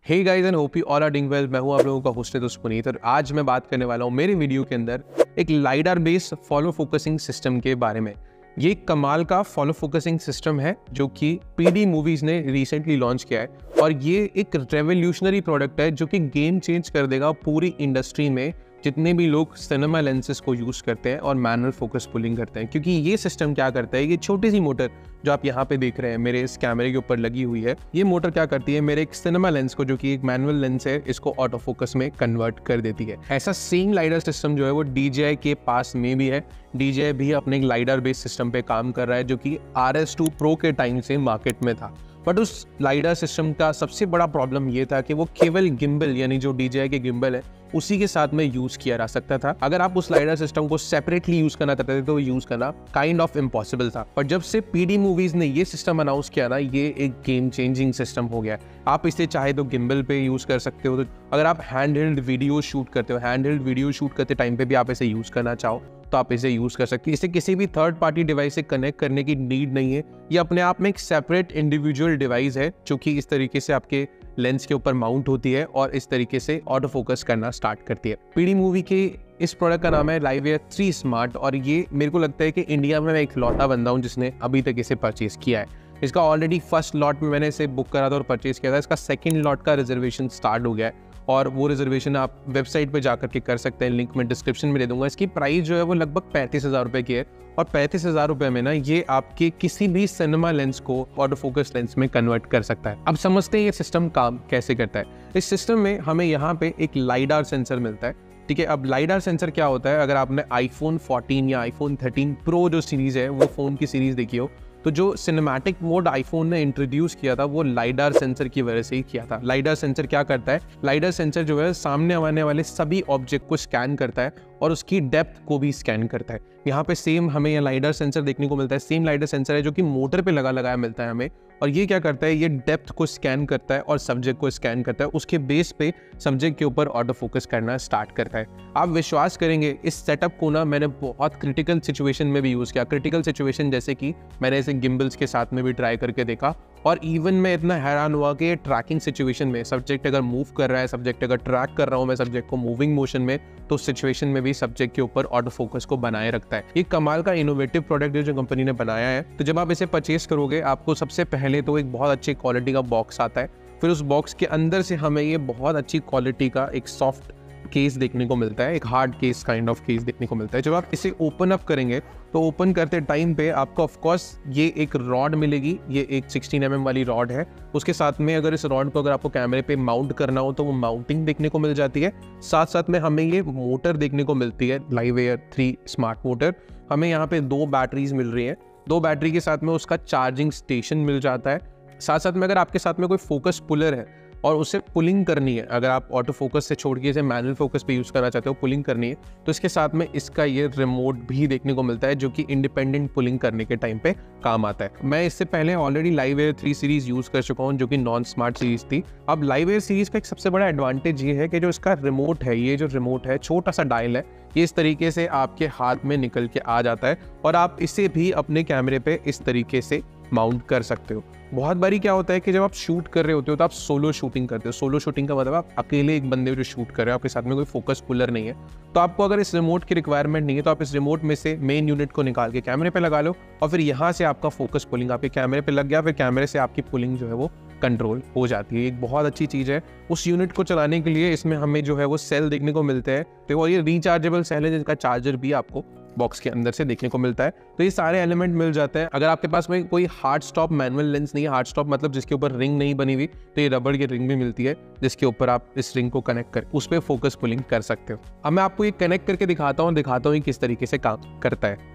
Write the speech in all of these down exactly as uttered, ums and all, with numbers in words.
Hey guys and hope you all are doing well. मैं हूं आप लोगों का होस्ट दोस्त पुनीत और आज मैं बात करने वाला हूं मेरे वीडियो के अंदर एक lidar based follow focusing system के बारे में। ये कमाल का फॉलो फोकसिंग सिस्टम है जो कि पीडी मूवीज ने रिसेंटली लॉन्च किया है और ये एक रेवोल्यूशनरी प्रोडक्ट है जो कि गेम चेंज कर देगा पूरी इंडस्ट्री में जितने भी लोग सिनेमा लेंसेज को यूज़ करते हैं और मैनुअल फोकस पुलिंग करते हैं। क्योंकि ये सिस्टम क्या करता है, ये छोटी सी मोटर जो आप यहाँ पे देख रहे हैं मेरे इस कैमरे के ऊपर लगी हुई है, ये मोटर क्या करती है, मेरे एक सिनेमा लेंस को जो कि एक मैनुअल लेंस है इसको ऑटो फोकस में कन्वर्ट कर देती है। ऐसा सेम लाइडर सिस्टम जो है वो डीजेआई के पास में भी है। डीजेआई भी अपने एक लाइडर बेस्ड सिस्टम पे काम कर रहा है जो कि आर एस टू प्रो के टाइम से मार्केट में था। बट उस लाइडर सिस्टम का सबसे बड़ा प्रॉब्लम ये था कि वो केवल गिम्बल यानी जो डीजेआई के गिम्बल है उसी के साथ में यूज किया जा सकता था। अगर आप उस लाइडर सिस्टम को सेपरेटली यूज करना चाहते थे तो वो यूज करना काइंड ऑफ इम्पॉसिबल था। पर जब से पीडी मूवीज ने ये सिस्टम अनाउंस किया ना, ये एक गेम चेंजिंग सिस्टम हो गया। आप इसे चाहे तो गिम्बल पे यूज कर सकते हो, तो अगर आप हैंड हेल्ड वीडियो शूट करते हो, हैंड हेल्ड वीडियो शूट करते टाइम पे भी आप इसे यूज करना चाहो तो आप इसे यूज कर सकते हैं। इसे किसी भी थर्ड पार्टी डिवाइस से कनेक्ट करने की नीड नहीं है। ये अपने आप में एक सेपरेट इंडिविजुअल डिवाइस है जो कि इस तरीके से आपके लेंस के ऊपर माउंट होती है और इस तरीके से ऑटो फोकस करना स्टार्ट करती है। पीडी मूवी के इस प्रोडक्ट का नाम है लाइवेयर थ्री स्मार्ट और ये मेरे को लगता है कि इंडिया में मैं एक लौटा बंदा हूँ जिसने अभी तक इसे परचेज किया है। इसका ऑलरेडी फर्स्ट लॉट में मैंने इसे बुक करा था और परचेज किया था। इसका सेकेंड लॉट का रिजर्वेशन स्टार्ट हो गया है और वो रिजर्वेशन आप वेबसाइट पे जाकर के कर सकते हैं। लिंक मैं डिस्क्रिप्शन में दे दूंगा। इसकी प्राइस जो है वो लगभग पैंतीस हज़ार रुपये की है और पैंतीस हज़ार रुपये में ना ये आपके किसी भी सिनेमा लेंस को ऑटो फोकस लेंस में कन्वर्ट कर सकता है। अब समझते हैं ये सिस्टम काम कैसे करता है। इस सिस्टम में हमें यहाँ पे एक लाइडार सेंसर मिलता है, ठीक है। अब लाइडार सेंसर क्या होता है, अगर आपने आईफोन फोर्टीन या आईफोन थर्टीन प्रो जो सीरीज़ है वो फ़ोन की सीरीज़ देखी हो तो जो सिनेमैटिक मोड आईफोन ने इंट्रोड्यूस किया था वो लाइडार सेंसर की वजह से ही किया था। लाइडार सेंसर क्या करता है, लाइडार सेंसर जो है सामने आने वाले सभी ऑब्जेक्ट को स्कैन करता है और उसकी डेप्थ को भी स्कैन करता है। यहाँ पे सेम हमें यह लाइडार सेंसर देखने को मिलता है। सेम लाइडार सेंसर है जो कि मोटर पे लगा लगाया मिलता है हमें और ये क्या करता है, ये डेप्थ को स्कैन करता है और सब्जेक्ट को स्कैन करता है। उसके बेस पे सब्जेक्ट के ऊपर ऑटो फोकस करना स्टार्ट करता है। आप विश्वास करेंगे इस सेटअप को ना मैंने बहुत क्रिटिकल सिचुएशन में भी यूज़ किया। क्रिटिकल सिचुएशन जैसे कि मैंने इसे गिम्बल्स के साथ में भी ट्राई करके देखा और इवन मैं इतना हैरान हुआ कि ट्रैकिंग सिचुएशन में सब्जेक्ट अगर मूव कर रहा है, सब्जेक्ट अगर ट्रैक कर रहा हूँ मैं सब्जेक्ट को मूविंग मोशन में, तो सिचुएशन में भी सब्जेक्ट के ऊपर ऑटो फोकस को बनाए रखता है। ये कमाल का इनोवेटिव प्रोडक्ट है जो कंपनी ने बनाया है। तो जब आप इसे परचेज करोगे आपको सबसे पहले तो एक बहुत अच्छी क्वालिटी का बॉक्स आता है। फिर उस बॉक्स के अंदर से हमें ये बहुत अच्छी क्वालिटी का एक सॉफ्ट केस देखने को मिलता है, एक hard case kind of case देखने को मिलता है। जब आप इसे ओपन अप करेंगे तो ओपन करते टाइम पे आपको ऑफ कोर्स ये एक रॉड मिलेगी। ये एक सिक्सटीन एम एम वाली रॉड है। उसके साथ में अगर इस रॉड को अगर आपको कैमरे पे माउंट करना हो तो वो माउंटिंग देखने को मिल जाती है। साथ साथ में हमें ये मोटर देखने को मिलती है, लाइवेयर थ्री स्मार्ट मोटर। हमें यहाँ पे दो बैटरीज मिल रही हैं। दो बैटरी के साथ में उसका चार्जिंग स्टेशन मिल जाता है। साथ साथ में अगर आपके साथ में कोई फोकस पुलर है और उसे पुलिंग करनी है, अगर आप ऑटो फोकस से छोड़ के इसे मैनुअल फोकस पे यूज़ करना चाहते हो, पुलिंग करनी है, तो इसके साथ में इसका ये रिमोट भी देखने को मिलता है जो कि इंडिपेंडेंट पुलिंग करने के टाइम पे काम आता है। मैं इससे पहले already live air three series use कर चुका हूँ जो कि नॉन स्मार्ट सीरीज़ थी। अब लाइवेयर सीरीज़ का एक सबसे बड़ा एडवांटेज ये है कि जो इसका रिमोट है, ये जो रिमोट है छोटा सा डायल है, ये इस तरीके से आपके हाथ में निकल के आ जाता है और आप इसे भी अपने कैमरे पे इस तरीके से माउंट कर सकते हो। बहुत बारी क्या होता है कि जब आप शूट कर रहे होते हो तो आप सोलो शूटिंग करते हो। सोलो शूटिंग का मतलब आप अकेले एक बंदे जो शूट कर रहे हो, आपके साथ में कोई फोकस पुलर नहीं है, तो आपको अगर इस रिमोट की रिक्वायरमेंट नहीं है तो आप इस रिमोट में से मेन यूनिट को निकाल के कैमरे पे लगा लो और फिर यहाँ से आपका फोकस पुलिंग आपके कैमरे पे लग गया, फिर कैमरे से आपकी पुलिंग जो है वो कंट्रोल हो जाती है। एक बहुत अच्छी चीज़ है। उस यूनिट को चलाने के लिए इसमें हमें जो है वो सेल देखने को मिलते हैं, तो और ये रिचार्जेबल सेल है जिसका चार्जर भी आपको बॉक्स के अंदर से देखने को मिलता है। तो ये सारे एलिमेंट मिल जाते हैं। अगर आपके पास में कोई हार्ड स्टॉप मैनुअल लेंस नहीं है, हार्ड स्टॉप मतलब जिसके ऊपर रिंग नहीं बनी हुई, तो ये रबड़ की रिंग भी मिलती है जिसके ऊपर आप इस रिंग को कनेक्ट कर उस पर फोकस पुलिंग कर सकते हो। अब मैं आपको ये कनेक्ट करके दिखाता हूँ दिखाता हूँ किस तरीके से काम करता है।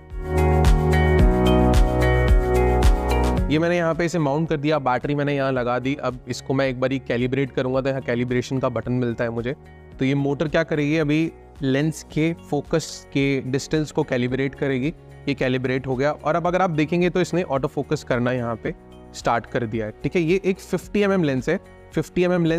ये मैंने यहाँ पे इसे माउंट कर दिया, बैटरी मैंने यहाँ लगा दी। अब इसको मैं एक बार कैलिब्रेट करूँगा तो यहाँ कैलिब्रेशन का बटन मिलता है मुझे। तो ये मोटर क्या करेगी, अभी लेंस के फोकस के डिस्टेंस को कैलिब्रेट करेगी। ये कैलिब्रेट हो गया और अब अगर आप देखेंगे तो इसने ऑटो फोकस करना यहाँ पे स्टार्ट कर दिया है, ठीक है। ये एक फिफ्टी एम एम लेंस है। Fifty M M lens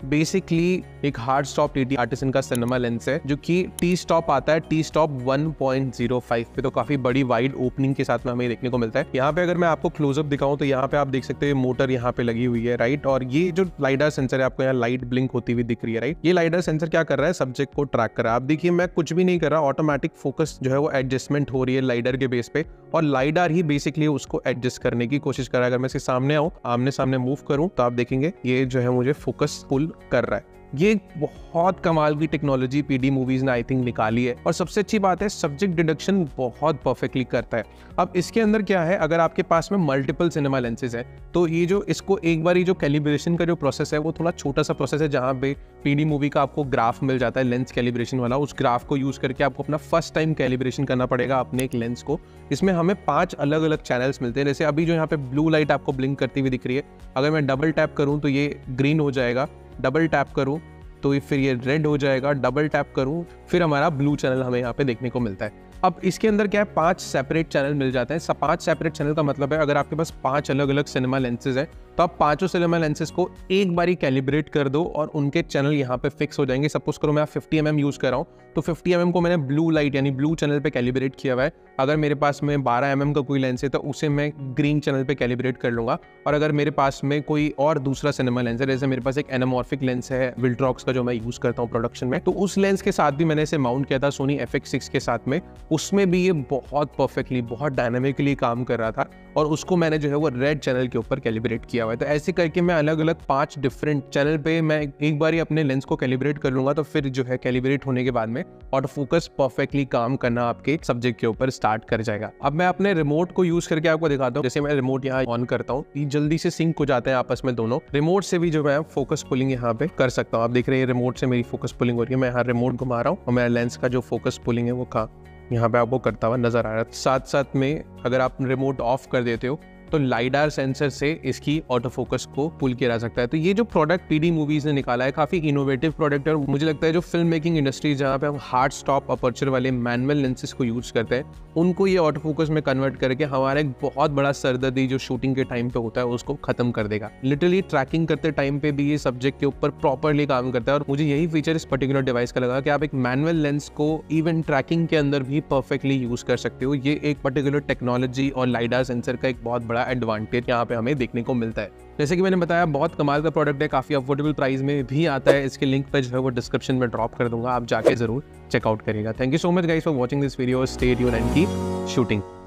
basically एक hard stop T T artisan का सिनेमा लेंस है जो कि टी स्टॉप आता है T stop one point zero five पे, तो काफी बड़ी वाइड ओपनिंग के साथ में हमें देखने को मिलता है। यहाँ पे अगर मैं आपको क्लोजअप दिखाऊं तो यहाँ पे आप देख सकते हैं मोटर यहाँ पे लगी हुई है, राइट। और ये जो लाइडर सेंसर है, आपको यहाँ लाइट ब्लिंक होती हुई दिख रही है, राइट। ये लाइडर सेंसर क्या कर रहा है, सब्जेक्ट को ट्रैक कर रहा है। आप देखिए मैं कुछ भी नहीं कर रहा, ऑटोमेटिक फोकस जो है वो एडजस्टमेंट हो रही है लाइडर के बेस पे, और लाइडर ही बेसिकली उसको एडजस्ट करने की कोशिश कर रहा है। अगर मैं इसके सामने आऊं, आमने सामने मूव करूं, तो आप देखेंगे ये जो है मुझे फोकस पुल कर रहा है। ये बहुत कमाल की टेक्नोलॉजी पीडी मूवीज ने आई थिंक निकाली है, और सबसे अच्छी बात है सब्जेक्ट डिडक्शन बहुत परफेक्टली करता है। अब इसके अंदर क्या है, अगर आपके पास में मल्टीपल सिनेमा लेंसेज है तो ये जो इसको एक बार जो कैलिब्रेशन का जो प्रोसेस है वो थोड़ा छोटा सा प्रोसेस है, जहाँ पे पीडी मूवी का आपको ग्राफ मिल जाता है लेंस कैलिब्रेशन वाला। उस ग्राफ को यूज करके आपको अपना फर्स्ट टाइम कैलिब्रेशन करना पड़ेगा अपने एक लेंस को। इसमें हमें पांच अलग अलग चैनल्स मिलते हैं। जैसे अभी जो यहाँ पे ब्लू लाइट आपको ब्लिंक करती हुई दिख रही है, अगर मैं डबल टैप करूँ तो ये ग्रीन हो जाएगा, डबल टैप करूँ तो फिर ये रेड हो जाएगा, डबल टैप करूं फिर हमारा ब्लू चैनल हमें यहाँ पे देखने को मिलता है। अब इसके अंदर क्या है, पांच सेपरेट चैनल मिल जाते हैं। पांच सेपरेट चैनल का मतलब है अगर आपके पास पांच अलग अलग सिनेमा लेंसेज है तो आप पांचों सिनेमा लेंसेज को एक बारी कैलिब्रेट कर दो और उनके चैनल यहाँ पे फिक्स हो जाएंगे। सपोज करो मैं फिफ्टी एम एम यूज कर रहा हूँ तो फिफ्टी एम एम को मैंने ब्लू लाइट यानी ब्लू चैनल पे कैलिब्रेट किया हुआ है। अगर मेरे पास में बारह एम एम का कोई लेंस है तो उसे मैं ग्रीन चैनल पे कैलिब्रेट कर लूंगा। और अगर मेरे पास में कोई और दूसरा सिनेमा लेंस है, जैसे मेरे पास एक एनामॉर्फिक लेंस है विल्ट्रॉक्स का जो मैं यूज करता हूँ प्रोडक्शन में, तो उस लेंस के साथ भी मैंने इसे माउंट किया था सोनी एफ एक्स सिक्स के साथ में, उसमें भी ये बहुत परफेक्टली बहुत डायनामिकली काम कर रहा था और उसको मैंने जो है वो रेड चैनल के ऊपर कैलिब्रेट किया हुआ है। तो ऐसे करके मैं अलग अलग पांच डिफरेंट चैनल पे मैं एक बार ही अपने लेंस को कैलिब्रेट कर लूंगा, तो फिर जो है कैलिब्रेट होने के बाद में ऑटो फोकस परफेक्टली काम करना आपके सब्जेक्ट के ऊपर स्टार्ट कर जाएगा। अब मैं अपने रिमोट को यूज करके आपको दिखाता हूँ। जैसे मैं रिमोट यहाँ ऑन करता हूँ, ये जल्दी से सिंक हो जाते हैं आपस में दोनों। रिमोट से भी जो मैं फोकस पुलिंग यहाँ पे कर सकता हूँ। आप देख रहे हैं रिमोट से मेरी फोकस पुलिंग हो रही है। मैं यहाँ रिमोट घुमा रहा हूँ और मेरा लेंस का जो फोकस पुलिंग है वो कहाँ यहाँ पे आपको करता हुआ नजर आ रहा है। साथ साथ में अगर आप रिमोट ऑफ कर देते हो तो लाइडार सेंसर से इसकी ऑटो फोकस को पुल किया जा सकता है। तो ये जो प्रोडक्ट पीडी मूवीज ने निकाला है काफी इनोवेटिव प्रोडक्ट है, और मुझे लगता है जो फिल्म मेकिंग इंडस्ट्री जहाँ पे हम हार्ड स्टॉप अपर्चर वाले मैनुअल लेंसेज को यूज करते हैं, उनको ये ऑटो फोकस में कन्वर्ट करके हमारा एक बहुत बड़ा सरदर्दी जो शूटिंग के टाइम पे होता है उसको खत्म कर देगा। लिटरली ट्रैकिंग करते टाइम पे भी ये सब्जेक्ट के ऊपर प्रॉपरली काम करता है, और मुझे यही फीचर इस पर्टिकुलर डिवाइस का लगा कि आप एक मैनुअल लेंस को इवन ट्रैकिंग के अंदर भी परफेक्टली यूज कर सकते हो। ये एक पर्टिकुलर टेक्नोलॉजी और लाइडार सेंसर का एक बहुत बड़ा एडवांटेज यहाँ पे हमें देखने को मिलता है। जैसे कि मैंने बताया बहुत कमाल का प्रोडक्ट है, काफी अफोर्डेबल प्राइस में भी आता है। इसके लिंक पे जो है वो डिस्क्रिप्शन में ड्रॉप कर दूंगा, आप जाके जरूर चेकआउट करिएगा। Thank you so much guys for watching this video. Stay tuned and keep shooting.